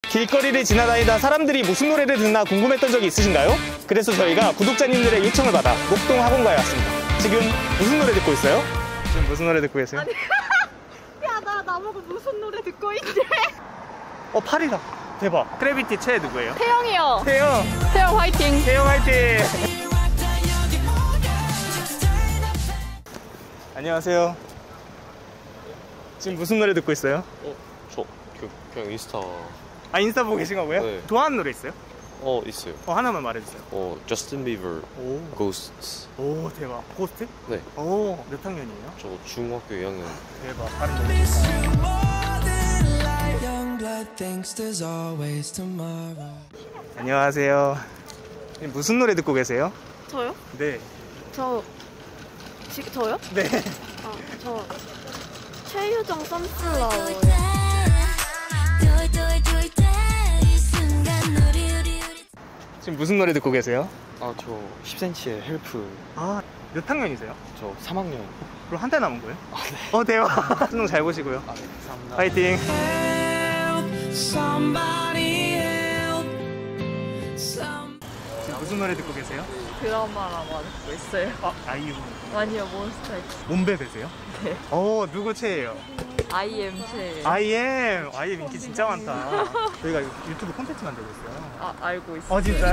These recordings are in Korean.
길거리를 지나다니다 사람들이 무슨 노래를 듣나 궁금했던 적이 있으신가요? 그래서 저희가 구독자님들의 요청을 받아 목동 학원가에 왔습니다. 지금 무슨 노래 듣고 있어요? 지금 무슨 노래 듣고 계세요? 아니, 야, 나보고 무슨 노래 듣고 있지? 파리다. 대박. 크래비티 최 누구예요? 태영이요. 태영 화이팅. 태영 화이팅. 안녕하세요. 지금 무슨 노래 듣고 있어요? 저 그냥 인스타. 아, 인스타 보고 계신 거고요? 네. 좋아하는 노래 있어요? 있어요. 하나만 말해주세요. 저스틴 비버 오. Ghosts. 오, 대박. 고스트? 네. 오, 몇 학년이에요? 저 중학교 2학년. 대박. 다른 노래. 안녕하세요. 지금 무슨 노래 듣고 계세요? 저요? 네. 저요? 네. 저 최유정 선슬라워요. 지금 무슨 노래 듣고 계세요? 저 10cm의 헬프. 몇 학년이세요? 저 3학년. 그럼 한 달 남은 거예요? 네. 대박. 수능 잘 보시고요. 네, 감사합니다. 파이팅. 지금 무슨 노래 듣고 계세요? 드라마라고 듣고 있어요. 아이유. 아니요, 몬스타엑스. 몸베베세요? 네. 누구 최예요? IM 최. IM 인기 진짜 많다. 저희가 유튜브 콘텐츠 만들고 있어요. 알고 있어요. 진짜요?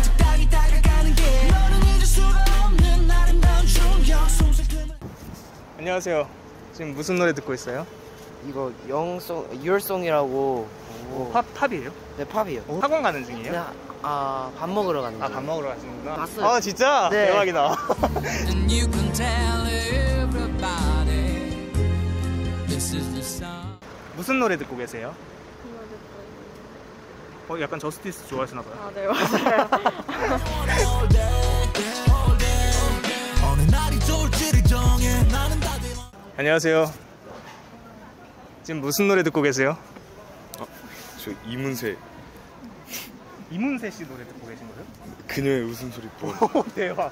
안녕하세요. 지금 무슨 노래 듣고 있어요? 이거 유얼송이라고. 팝이에요? 네, 팝이요. 학원 가는 중이에요? 네, 밥 먹으러 가는 중. 밥 먹으러 가시는구나. 봤어요. 진짜? 네. 대박이다. 무슨 노래 듣고 계세요? 약간 저스티스 좋아하시나 봐요. 네, 맞아요. 안녕하세요. 지금 무슨 노래 듣고 계세요? 저 이문세. 이문세 씨 노래 듣고 계신 거예요? 그녀의 웃음소리뿐. 대박.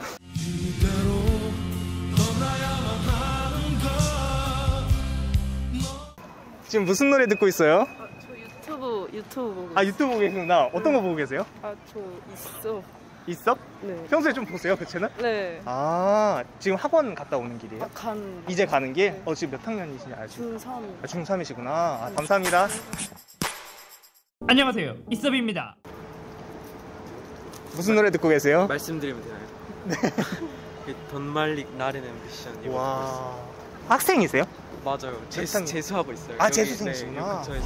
지금 무슨 노래 듣고 있어요? 저 유튜브 보고. 유튜브 보고 계시구나. 어떤 거 보고 계세요? 저 있어. 있어? 네. 평소에 좀 보세요, 그 채널? 네. 지금 학원 갔다 오는 길이에요? 이제 가는 길? 네. 지금 몇 학년이신지 알수 있어요? 중3. 중3이시구나. 감사합니다. 안녕하세요, 이섭입니다. 무슨 노래 듣고 계세요? 말씀드리면 되나요? 네. 던말릭 나른 앰비션 이거 와. 학생이세요? 맞아요. 재수하고 있어요. 재수생이시구나. 네,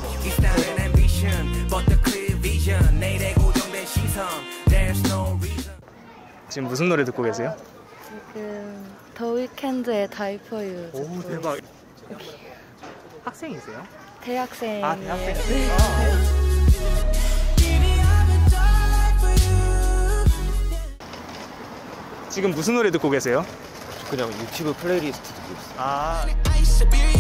근처에서. 지금 무슨 노래 듣고 계세요? 지금 더 위켄드의 Die For You. 오, 대박. 학생이세요? 대학생이에요. 대학생이시구나. 지금 무슨 노래 듣고 계세요? 저 그냥 유튜브 플레이리스트 듣고 있어요.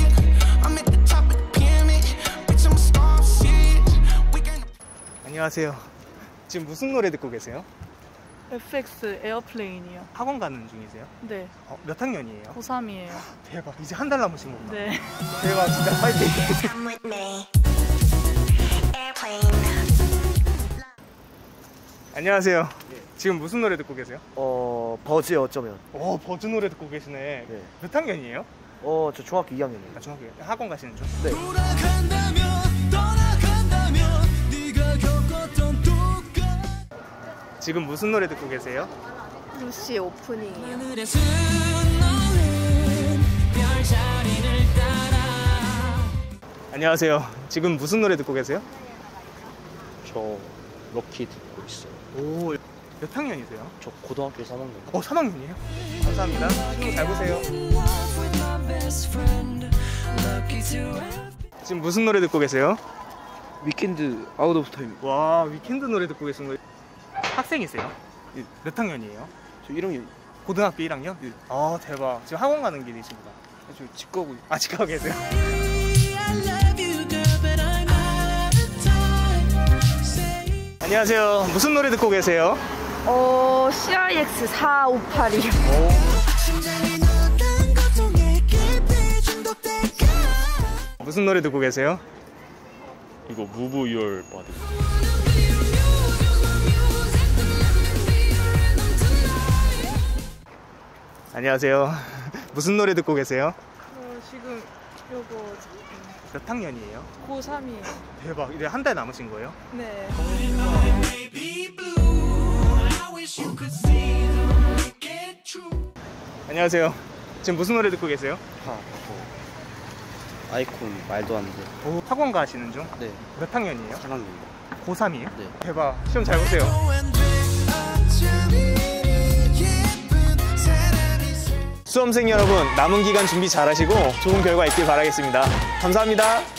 안녕하세요. 지금 무슨 노래 듣고 계세요? FX 에어플레인이요. 학원 가는 중이세요? 네. 몇 학년이에요? 고3이에요. 대박. 이제 한 달 남으신 거구나. 네. 대박. 진짜 파이팅. 안녕하세요. 지금 무슨 노래 듣고 계세요? 버즈의 어쩌면. 버즈 노래 듣고 계시네. 네. 몇 학년이에요? 저 중학교 2학년이에요. 중학교 학원 가시는 중? 네. 지금 무슨 노래 듣고 계세요? 루시 오프닝이요. 안녕하세요. 지금 무슨 노래 듣고 계세요? 저 럭키 듣고 있어요. 몇 학년이세요? 저 고등학교 3학년. 3학년이에요? 감사합니다. 수능 잘 보세요. 지금 무슨 노래 듣고 계세요? 위켄드 아웃 오브 타임. 와, 위켄드 노래 듣고 계신 거예요? 학생이세요? 몇 학년이에요? 저 1학년. 고등학교 1학년? 대박. 지금 학원 가는 길이십니다. 저 집 가고. 집 가고 계세요? 안녕하세요. 무슨 노래 듣고 계세요? CRX 4582. 무슨 노래 듣고 계세요? 이거 Move Your Body. 안녕하세요. 무슨 노래 듣고 계세요? 지금 요거 몇 학년이에요? 고3이에요. 대박. 이제 한 달 남으신 거예요? 네. 안녕하세요. 지금 무슨 노래 듣고 계세요? 아이콘 말도 안 돼. 오, 학원 가시는 중? 네. 몇 학년이에요? 3학년입니다. 고3이에요? 네. 대박. 시험 잘 보세요. 수험생 여러분, 남은 기간 준비 잘 하시고 좋은 결과 있길 바라겠습니다. 감사합니다.